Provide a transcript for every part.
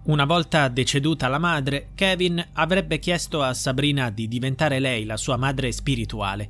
Una volta deceduta la madre, Kevin avrebbe chiesto a Sabrina di diventare lei la sua madre spirituale.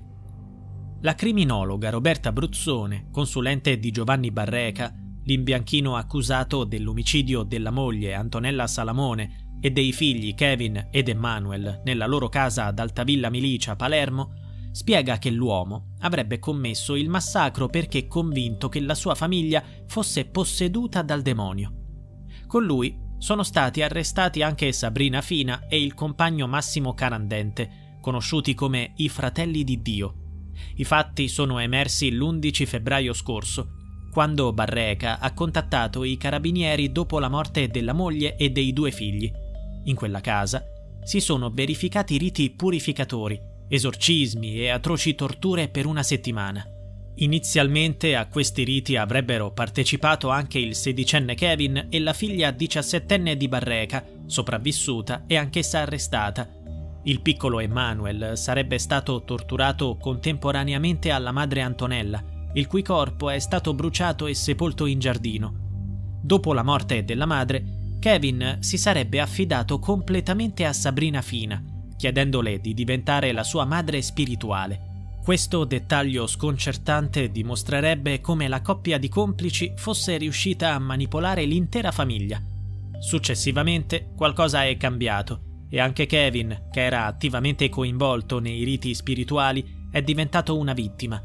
La criminologa Roberta Bruzzone, consulente di Giovanni Barreca, l'imbianchino accusato dell'omicidio della moglie Antonella Salamone e dei figli Kevin ed Emmanuel nella loro casa ad Altavilla Milicia, Palermo, spiega che l'uomo avrebbe commesso il massacro perché convinto che la sua famiglia fosse posseduta dal demonio. Con lui sono stati arrestati anche Sabrina Fina e il compagno Massimo Carandente, conosciuti come i Fratelli di Dio. I fatti sono emersi l'11 febbraio scorso, quando Barreca ha contattato i carabinieri dopo la morte della moglie e dei 2 figli. In quella casa si sono verificati riti purificatori, esorcismi e atroci torture per una settimana. Inizialmente a questi riti avrebbero partecipato anche il 16enne Kevin e la figlia 17enne di Barreca, sopravvissuta e anch'essa arrestata. Il piccolo Emmanuel sarebbe stato torturato contemporaneamente alla madre Antonella, il cui corpo è stato bruciato e sepolto in giardino. Dopo la morte della madre, Kevin si sarebbe affidato completamente a Sabrina Fina, chiedendole di diventare la sua madre spirituale. Questo dettaglio sconcertante dimostrerebbe come la coppia di complici fosse riuscita a manipolare l'intera famiglia. Successivamente qualcosa è cambiato e anche Kevin, che era attivamente coinvolto nei riti spirituali, è diventato una vittima.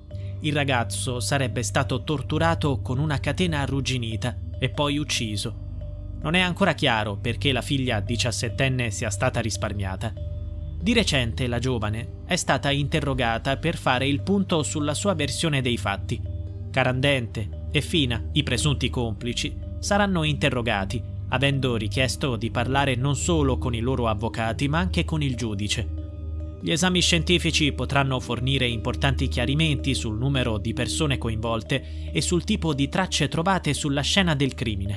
Il ragazzo sarebbe stato torturato con una catena arrugginita e poi ucciso. Non è ancora chiaro perché la figlia 17enne sia stata risparmiata. Di recente la giovane è stata interrogata per fare il punto sulla sua versione dei fatti. Carandente e Fina, i presunti complici, saranno interrogati, avendo richiesto di parlare non solo con i loro avvocati ma anche con il giudice. Gli esami scientifici potranno fornire importanti chiarimenti sul numero di persone coinvolte e sul tipo di tracce trovate sulla scena del crimine.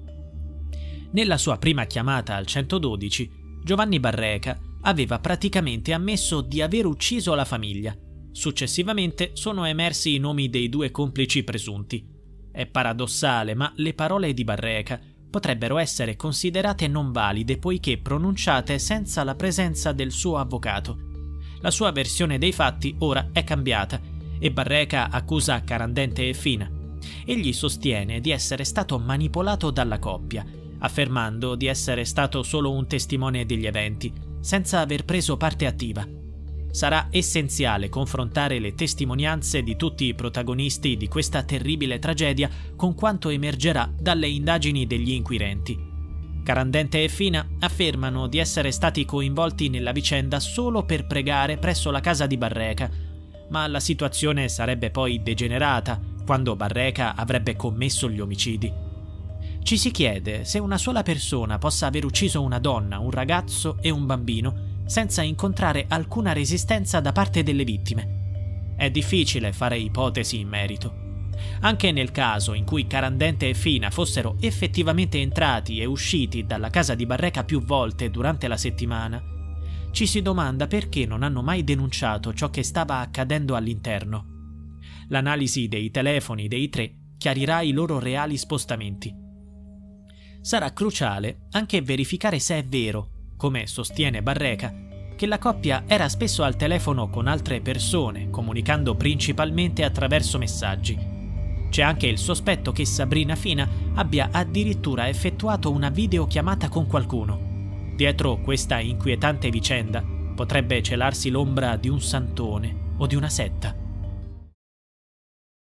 Nella sua prima chiamata al 112, Giovanni Barreca aveva praticamente ammesso di aver ucciso la famiglia. Successivamente sono emersi i nomi dei 2 complici presunti. È paradossale, ma le parole di Barreca potrebbero essere considerate non valide poiché pronunciate senza la presenza del suo avvocato. La sua versione dei fatti ora è cambiata e Barreca accusa Carandente e Fina. Egli sostiene di essere stato manipolato dalla coppia, affermando di essere stato solo un testimone degli eventi, senza aver preso parte attiva. Sarà essenziale confrontare le testimonianze di tutti i protagonisti di questa terribile tragedia con quanto emergerà dalle indagini degli inquirenti. Carandente e Fina affermano di essere stati coinvolti nella vicenda solo per pregare presso la casa di Barreca, ma la situazione sarebbe poi degenerata quando Barreca avrebbe commesso gli omicidi. Ci si chiede se una sola persona possa aver ucciso una donna, un ragazzo e un bambino senza incontrare alcuna resistenza da parte delle vittime. È difficile fare ipotesi in merito. Anche nel caso in cui Carandente e Fina fossero effettivamente entrati e usciti dalla casa di Barreca più volte durante la settimana, ci si domanda perché non hanno mai denunciato ciò che stava accadendo all'interno. L'analisi dei telefoni dei 3 chiarirà i loro reali spostamenti. Sarà cruciale anche verificare se è vero, come sostiene Barreca, che la coppia era spesso al telefono con altre persone, comunicando principalmente attraverso messaggi. C'è anche il sospetto che Sabrina Fina abbia addirittura effettuato una videochiamata con qualcuno. Dietro questa inquietante vicenda potrebbe celarsi l'ombra di un santone o di una setta.